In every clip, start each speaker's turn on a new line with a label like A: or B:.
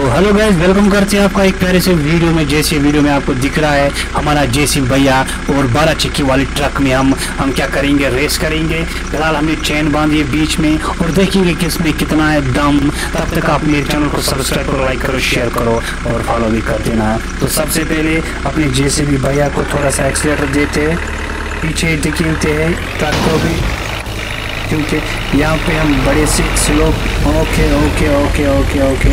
A: Hello guys, welcome करते हैं आपका एक प्यारे से वीडियो में। जैसे वीडियो में आपको दिख रहा है हमारा जेसीबी भैया और 12 चक्की वाली ट्रक में हम क्या करेंगे, रेस करेंगे। फिलहाल हमने चैन बांधी है बीच में और देखेंगे कि इसमें कितना है दम। तब तक आप मेरे चैनल को सब्सक्राइब करो, लाइक करो, शेयर करो और फॉलो भी कर देना। तो सबसे पहले अपने जेसीबी भैया को थोड़ा सा एक्सीलेटर देते हैं, पीछे धकेलते हैं ट्रक को भी, क्योंकि यहाँ पे हम बड़े से slow. Okay okay okay okay okay,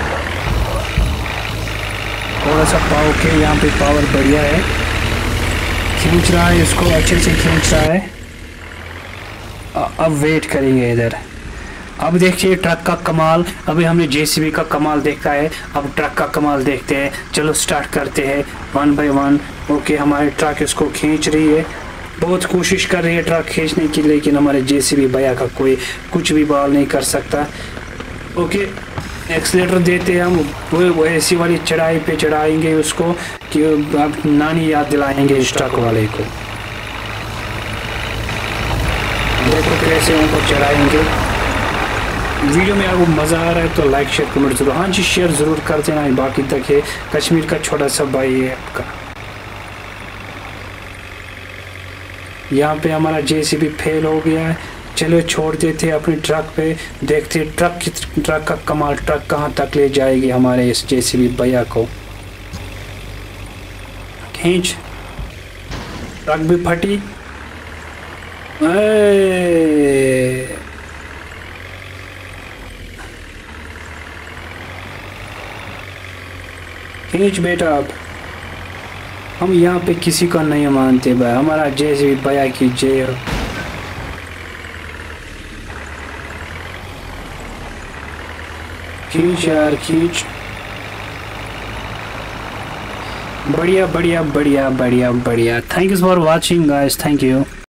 A: थोड़ा सा पाव के यहाँ पे पावर बढ़िया है, खींच रहा है इसको, अच्छे से खींच रहा है। अब वेट करेंगे इधर। अब देखिए ट्रक का कमाल। अभी हमने जेसीबी का कमाल देखा है, अब ट्रक का कमाल देखते हैं। चलो स्टार्ट करते हैं 1 बाय 1। ओके, हमारे ट्रक इसको खींच रही है, बहुत कोशिश कर रही है ट्रक खींचने की, लेकिन हमारे जेसीबी भैया का कोई कुछ भी बवाल नहीं कर सकता। ओके, एक्सीलेटर देते हैं हम, वो ऐसी वाली चढ़ाई पे चढ़ाएंगे उसको कि अब नानी याद दिलाएंगे इस ट्रक वाले को। देखो कैसे उनको चढ़ाएंगे। वीडियो में आपको मज़ा आ रहा है तो लाइक शेयर कमेंट जरूर, हाँ जी शेयर ज़रूर कर देना। बाकी तक है कश्मीर का छोटा सा भाई है आपका। यहाँ पे हमारा जेसीबी फेल हो गया है, चलो छोड़ देते अपने ट्रक पे, देखते ट्रक का कमाल, ट्रक कहाँ तक ले जाएगी हमारे इस जेसीबी भैया को। खींच, ट्रक भी फटी। खींच बेटा। अब हम यहाँ पे किसी का नहीं मानते भाई, हमारा जेसीबी भैया की जय हो। खींच यार खींच, बढ़िया बढ़िया बढ़िया बढ़िया बढ़िया। Thank you for watching guys, thank you.